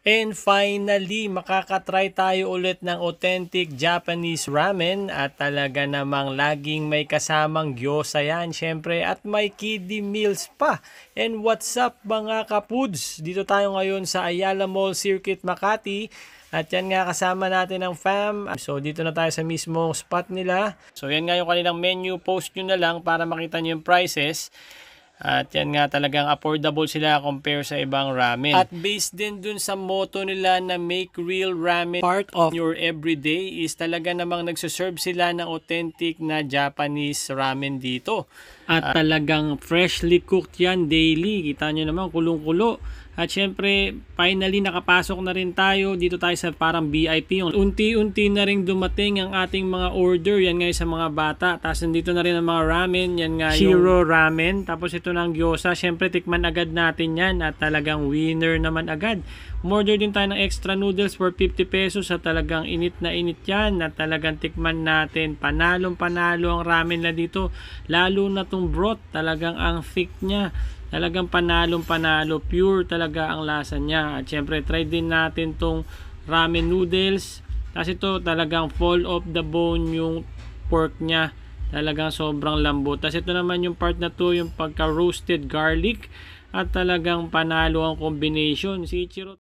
And finally, makakatry tayo ulit ng authentic Japanese ramen at talaga namang laging may kasamang gyoza yan syempre at may kiddie meals pa. And what's up mga kapuds? Dito tayo ngayon sa Ayala Mall Circuit Makati at yan nga kasama natin ang fam. So dito na tayo sa mismong spot nila. So yan nga yung kanilang menu, post nyo na lang para makita nyo yung prices. At yan nga talagang affordable sila compare sa ibang ramen. At based din dun sa motto nila na make real ramen part of your everyday is talaga namang nagsuserve sila ng authentic na Japanese ramen dito. At talagang freshly cooked yan daily. Kita nyo naman kulong-kulo. At syempre, finally nakapasok na rin tayo. Dito tayo sa parang VIP. Unti-unti na rin dumating ang ating mga order. Yan nga sa mga bata. Tapos nandito na rin ang mga ramen. Yan nga yung Shiro ramen. Tapos ito ng gyoza. Syempre, tikman agad natin yan. At talagang winner naman agad. Umorder din tayo ng extra noodles for 50 pesos. At talagang init na init yan. At talagang tikman natin. Panalong panalo ang ramen na dito. Lalo na tong broth. Talagang ang thick niya. Talagang panalong panalo, pure talaga ang lasa niya. At syempre try din natin tong ramen noodles. Kasi ito talagang fall off the bone yung pork niya. Talagang sobrang lambot. Tapos ito naman yung part na to, yung pagka roasted garlic. At talagang panalo ang combination. Si Ichiro